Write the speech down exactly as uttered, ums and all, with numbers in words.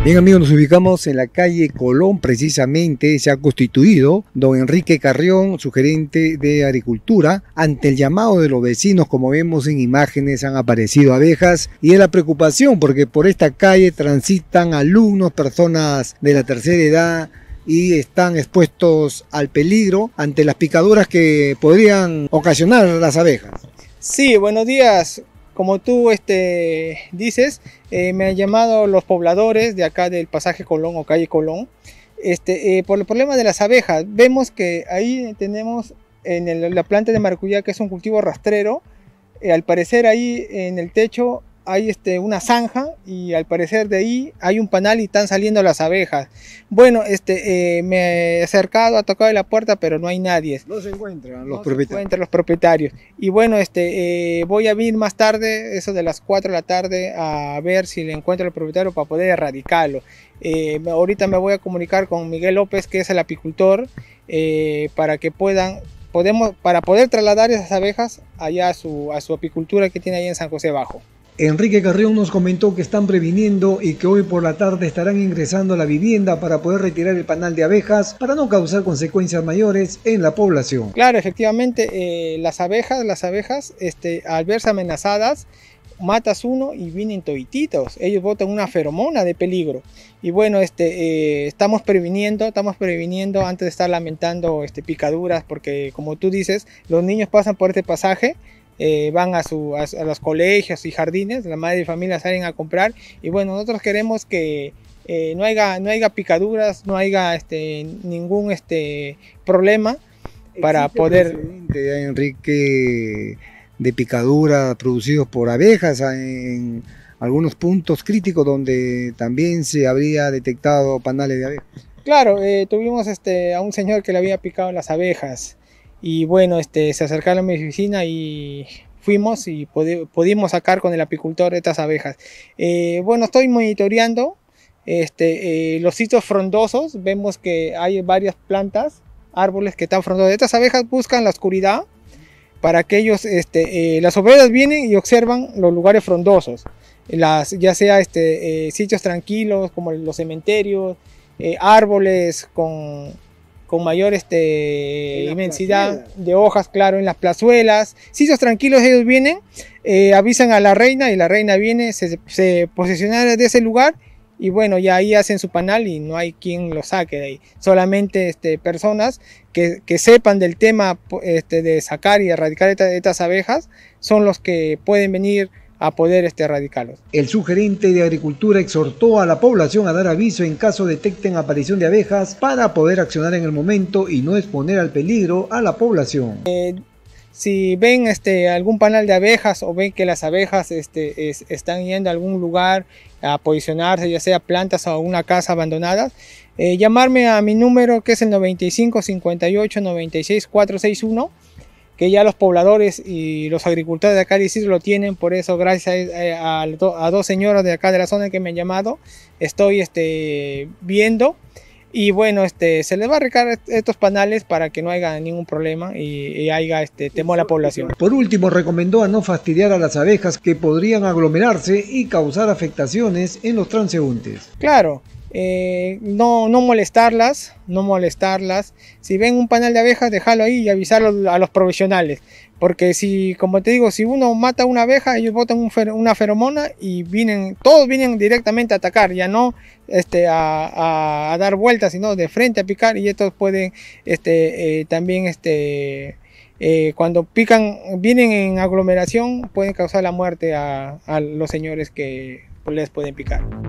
Bien amigos, nos ubicamos en la calle Colón, precisamente se ha constituido don Enrique Carrión, su gerente de Agricultura, ante el llamado de los vecinos. Como vemos en imágenes, han aparecido abejas y es la preocupación porque por esta calle transitan alumnos, personas de la tercera edad y están expuestos al peligro ante las picaduras que podrían ocasionar las abejas. Sí, buenos días. Como tú este, dices, eh, me han llamado los pobladores de acá del pasaje Colón o calle Colón este, eh, por el problema de las abejas. Vemos que ahí tenemos en el, la planta de maracuyá, que es un cultivo rastrero. Eh, al parecer ahí en el techo hay este, una zanja y al parecer de ahí hay un panal y están saliendo las abejas. Bueno, este, eh, me he acercado, ha tocado la puerta, pero no hay nadie. No se encuentran los no propietarios. Se encuentran los propietarios. Y bueno, este, eh, voy a venir más tarde, eso de las cuatro de la tarde, a ver si le encuentro al propietario para poder erradicarlo. Eh, ahorita me voy a comunicar con Miguel López, que es el apicultor, eh, para que puedan, podemos, para poder trasladar esas abejas allá a su, a su apicultura que tiene ahí en San José Bajo. Enrique Carrión nos comentó que están previniendo y que hoy por la tarde estarán ingresando a la vivienda para poder retirar el panal de abejas para no causar consecuencias mayores en la población. Claro, efectivamente, eh, las abejas, las abejas este, al verse amenazadas, matas uno y vienen todititos. Ellos botan una feromona de peligro. Y bueno, este, eh, estamos previniendo, estamos previniendo antes de estar lamentando este, picaduras, porque como tú dices, los niños pasan por este pasaje. Eh, van a, su, a, a los colegios y jardines, la madre y familia salen a comprar y bueno, nosotros queremos que eh, no haya, no haya picaduras, no haya este, ningún este, problema para poder... ¿Existe, Enrique, de picaduras producidos por abejas en algunos puntos críticos donde también se habría detectado panales de abejas? Claro, eh, tuvimos este, a un señor que le había picado las abejas. Y bueno, este, se acercaron a mi oficina y fuimos y pudimos sacar con el apicultor estas abejas. Eh, bueno, estoy monitoreando este, eh, los sitios frondosos. Vemos que hay varias plantas, árboles que están frondosos. Estas abejas buscan la oscuridad para que ellos, este, eh, las obreras vienen y observan los lugares frondosos. Las, ya sea este, eh, sitios tranquilos como los cementerios, eh, árboles con... con mayor este, inmensidad de hojas, claro, en las plazuelas, sitios tranquilos. Ellos vienen, eh, avisan a la reina y la reina viene, se, se posiciona de ese lugar y bueno, ya ahí hacen su panal y no hay quien lo saque de ahí. Solamente este, personas que, que sepan del tema este, de sacar y erradicar estas, estas abejas son los que pueden venir a poder este, erradicarlos. El subgerente de Agricultura exhortó a la población a dar aviso en caso detecten aparición de abejas para poder accionar en el momento y no exponer al peligro a la población. Eh, si ven este, algún panal de abejas o ven que las abejas este, es, están yendo a algún lugar a posicionarse, ya sea plantas o una casa abandonada, eh, llamarme a mi número, que es el noventa y cinco, cincuenta y ocho, noventa y seis, cuatrocientos sesenta y uno, que ya los pobladores y los agricultores de acá de Isidro lo tienen. Por eso, gracias a, a, a dos señoras de acá de la zona que me han llamado, estoy este, viendo y bueno, este, se les va a recargar estos panales para que no haya ningún problema y, y haya este, temor a la población. Por último, recomendó a no fastidiar a las abejas que podrían aglomerarse y causar afectaciones en los transeúntes. Claro. Eh, no, no molestarlas, no molestarlas. Si ven un panal de abejas, dejarlo ahí y avisarlo a los profesionales. Porque si, como te digo, si uno mata a una abeja, ellos botan un fer una feromona y vienen, todos vienen directamente a atacar, ya no este, a, a, a dar vueltas, sino de frente a picar. Y estos pueden este, eh, también, este, eh, cuando pican, vienen en aglomeración, pueden causar la muerte a, a los señores que les pueden picar.